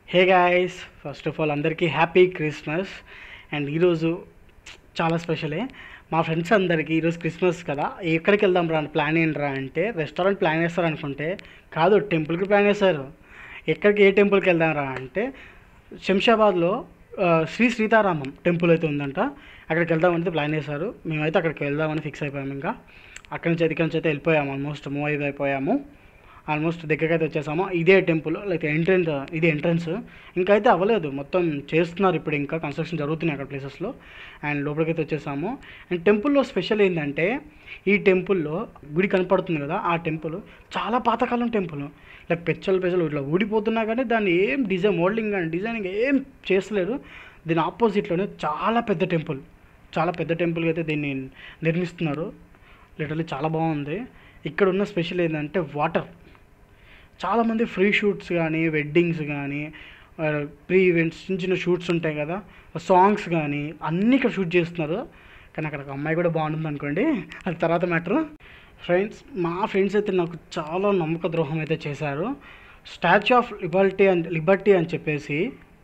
Hey guys, first of all అందరికీ happy Christmas. And ఈరోజు చాలా స్పెషలే. మా ఫ్రెండ్స్ అందరికీ ఈరోజు క్రిస్మస్ కదా, ఎక్కడికి వెళ్దాం రా అని ప్లాన్ ఏంట్రా అంటే రెస్టారెంట్ ప్లాన్ చేస్తారు అనుకుంటే కాదు, టెంపుల్కి ప్లాన్ చేశారు. ఎక్కడికి, ఏ టెంపుల్కి వెళ్దాం రా అంటే శంషాబాద్లో శ్రీ సీతారామం టెంపుల్ అయితే ఉందంట. అక్కడికి వెళ్దామంటే ప్లాన్ చేశారు. మేమైతే అక్కడికి వెళ్దామని ఫిక్స్ అయిపోయాము. ఇంకా అక్కడి నుంచి అయితే వెళ్ళిపోయాము. ఆల్మోస్ట్ మూవ్ అయిపోయాము. ఆల్మోస్ట్ దగ్గరికి అయితే వచ్చేసాము. ఇదే టెంపుల్, లైక్ ఇది ఎంట్రన్స్ ఇంకా అయితే అవ్వలేదు, మొత్తం చేస్తున్నారు ఇప్పుడు, ఇంకా కన్స్ట్రక్షన్ జరుగుతున్నాయి అక్కడ ప్లేసెస్లో. అండ్ లోపలికి అయితే వచ్చేసాము. అండ్ టెంపుల్లో స్పెషల్ ఏంటంటే ఈ టెంపుల్లో గుడి కనపడుతుంది కదా, ఆ టెంపుల్ చాలా పాతకాలం టెంపుల్. లైక్ పెచ్చలు ఇట్లా ఊడిపోతున్నా కానీ దాన్ని ఏం మోడలింగ్ కానీ డిజైనింగ్ ఏం చేస్తలేరు. దీని ఆపోజిట్లోనే చాలా పెద్ద టెంపుల్ అయితే దీన్ని నిర్మిస్తున్నారు. లిటరల్లీ చాలా బాగుంది. ఇక్కడ ఉన్న స్పెషల్ ఏంటంటే వాటర్. చాలామంది ఫ్రీ షూట్స్ కానీ, వెడ్డింగ్స్ కానీ, ప్రీ ఈవెంట్స్, చిన్న షూట్స్ ఉంటాయి కదా, సాంగ్స్ కానీ అన్నీ ఇక్కడ షూట్ చేస్తున్నారు. కానీ అక్కడ ఒక అమ్మాయి కూడా బాగుంటుంది అనుకోండి, అది తర్వాత మ్యాటర్. మా ఫ్రెండ్స్ అయితే నాకు చాలా నమ్మక ద్రోహం అయితే చేశారు. స్టాచ్యూ ఆఫ్ లిబర్టీ అని చెప్పేసి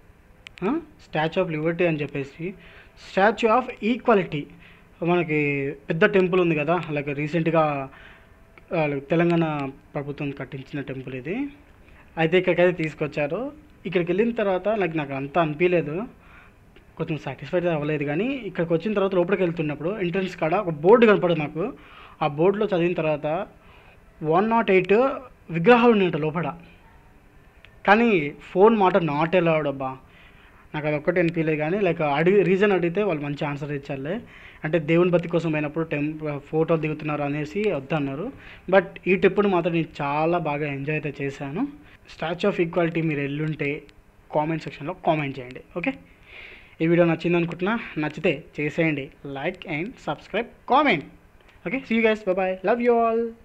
స్టాచ్యూ ఆఫ్ ఈక్వాలిటీ, మనకి పెద్ద టెంపుల్ ఉంది కదా, లైక్ రీసెంట్గా తెలంగాణ ప్రభుత్వం కట్టించిన టెంపుల్ ఇది. అయితే ఇక్కడికైతే తీసుకొచ్చారు. ఇక్కడికి వెళ్ళిన తర్వాత నాకు అంత అనిపించలేదు, కొంచెం సాటిస్ఫైడ్ అవ్వలేదు. కానీ ఇక్కడికి వచ్చిన తర్వాత లోపలికి వెళ్తున్నప్పుడు ఎంట్రన్స్ కాడ ఒక బోర్డు కనపడదు నాకు. ఆ బోర్డులో చదివిన తర్వాత 108 విగ్రహాలు ఉన్నాయంట లోపల. కానీ ఫోన్ మాట నాట్ అలౌడ్ అబ్బా. నాకు అది ఒక్కటి అనిపించలేదు. కానీ రీజన్ అడిగితే వాళ్ళు మంచి ఆన్సర్ ఇచ్చారులే. అంటే దేవుని భక్తి కోసం అయినప్పుడు ఫోటోలు దిగుతున్నారు అనేసి వద్దన్నారు. బట్ ఈ ట్రిప్ను మాత్రం నేను చాలా బాగా ఎంజాయ్ అయితే చేశాను. స్టాచ్యూ ఆఫ్ ఈక్వాలిటీ మీరు ఎల్లుంటే కామెంట్ సెక్షన్లో కామెంట్ చేయండి. ఓకే, ఈ వీడియో నచ్చింది అనుకుంటున్నా. నచ్చితే చేసేయండి like and subscribe, comment. Okay, see you guys, bye, love you all.